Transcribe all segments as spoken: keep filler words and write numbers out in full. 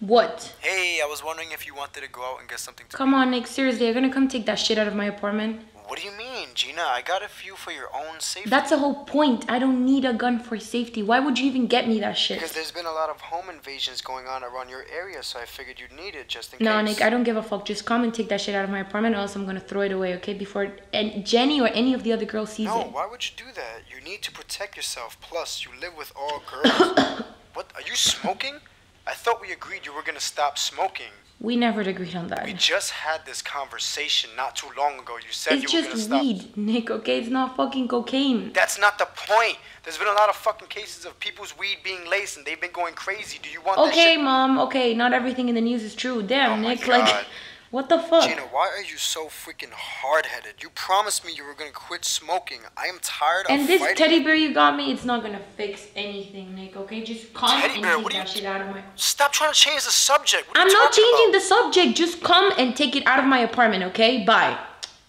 What? Hey, I was wondering if you wanted to go out and get something to Come eat. on, Nick, seriously, you're gonna come take that shit out of my apartment? What do you mean, Gina? I got a few for your own safety. That's the whole point. I don't need a gun for safety. Why would you even get me that shit? Because there's been a lot of home invasions going on around your area, so I figured you'd need it just in No, case. Nick, I don't give a fuck. Just come and take that shit out of my apartment, or else I'm gonna throw it away, okay? Before and Jenny or any of the other girls sees no, it. No, why would you do that? You need to protect yourself. Plus, you live with all girls. What? Are you smoking? I thought we agreed you were gonna stop smoking. We never agreed on that. We just had this conversation not too long ago. You said it's you were gonna stop. It's just weed, Nick, okay? It's not fucking cocaine. That's not the point. There's been a lot of fucking cases of people's weed being laced and they've been going crazy. Do you want that shit? Okay, Mom, okay, not everything in the news is true. Damn, Oh my Nick, God. like, what the fuck? Gina, why are you so freaking hard-headed? You promised me you were gonna quit smoking. I am tired and of this fighting. teddy bear you got me, it's not gonna fix anything, Nick, okay? Just come Teddy and bear, take what are that you- shit out of my... Stop trying to change the subject. What are I'm you not talking changing about? the subject. Just come and take it out of my apartment, okay? Bye.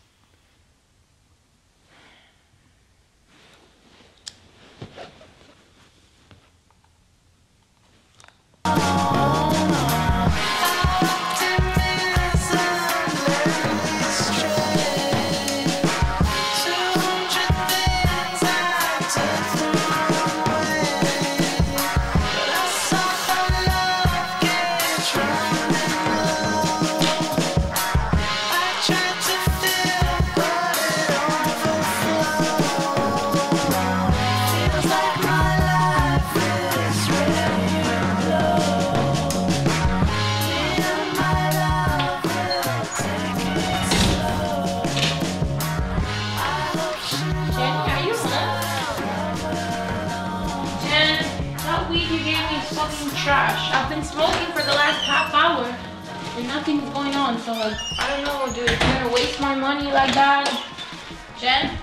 Trash. I've been smoking for the last half hour and nothing's going on, so like, I don't know, dude. If you're gonna waste my money like that, Jen?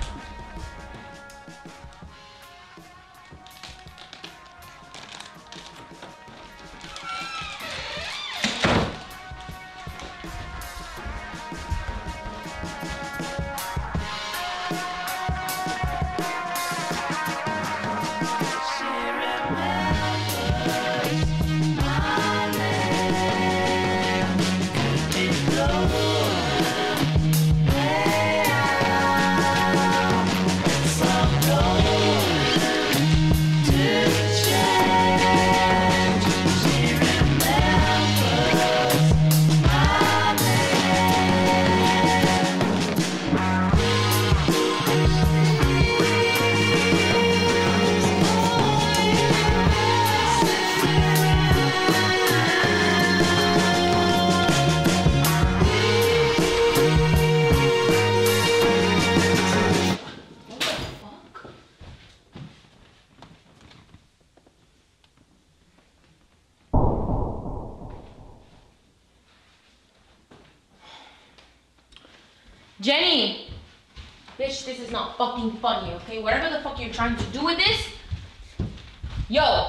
Jenny! Bitch, this is not fucking funny, okay? Whatever the fuck you're trying to do with this, yo!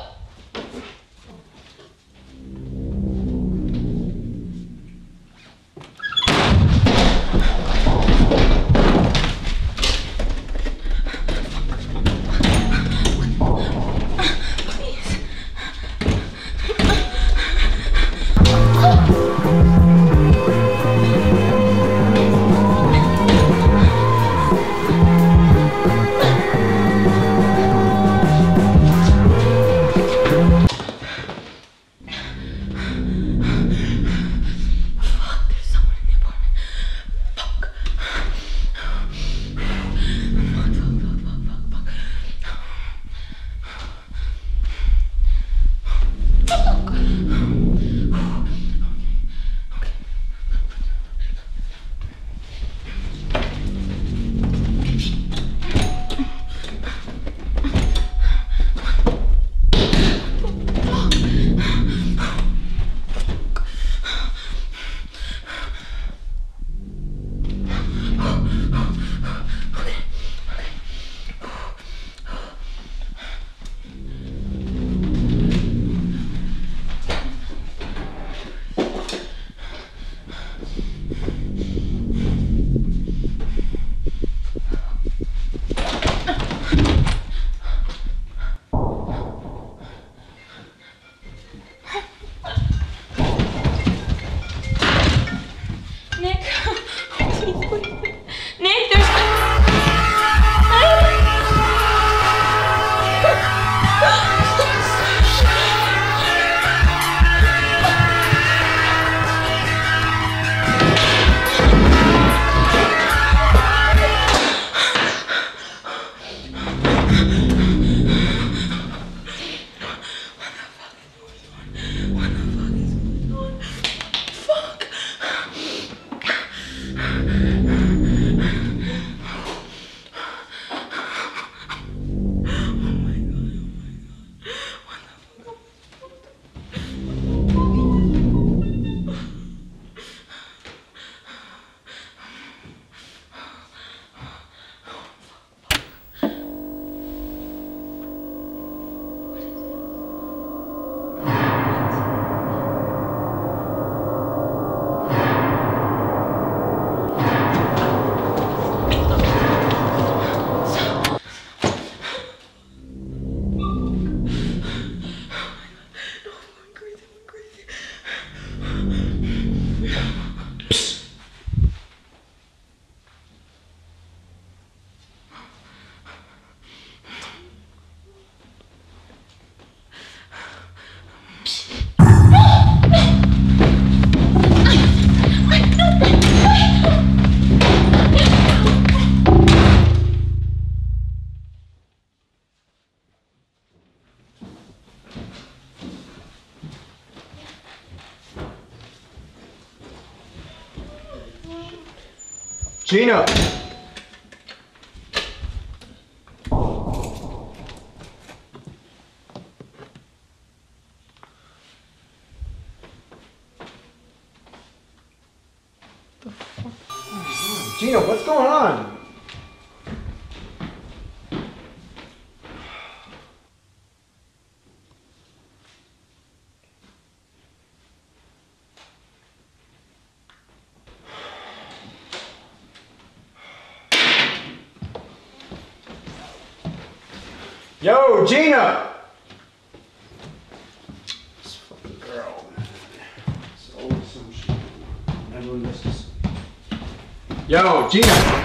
Gina! Gina, what's going on? Yo, Gina! This fucking girl, man. It's always some shit. Never misses. Yo, Gina!